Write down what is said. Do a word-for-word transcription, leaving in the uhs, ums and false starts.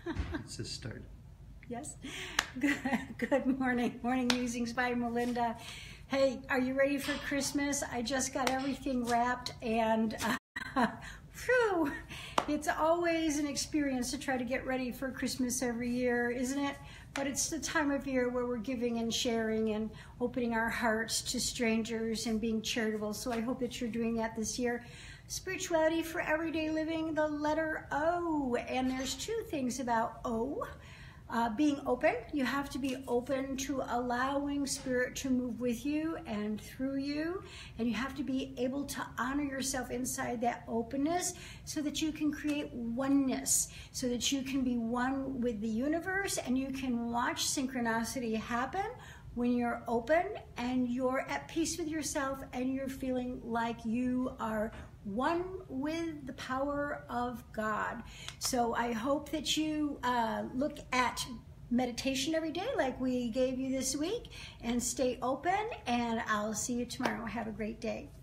Let's just start. Yes. Good, good morning. Morning musings by Melinda. Hey, are you ready for Christmas? I just got everything wrapped and uh, whew, it's always an experience to try to get ready for Christmas every year, isn't it? But it's the time of year where we're giving and sharing and opening our hearts to strangers and being charitable. So I hope that you're doing that this year. Spirituality for everyday living, the letter O. And there's two things about O. Uh, being open. You have to be open to allowing spirit to move with you and through you. And you have to be able to honor yourself inside that openness so that you can create oneness, so that you can be one with the universe and you can watch synchronicity happen when you're open and you're at peace with yourself and you're feeling like you are one with the power of God. So I hope that you uh, look at meditation every day like we gave you this week and stay open, and I'll see you tomorrow. Have a great day.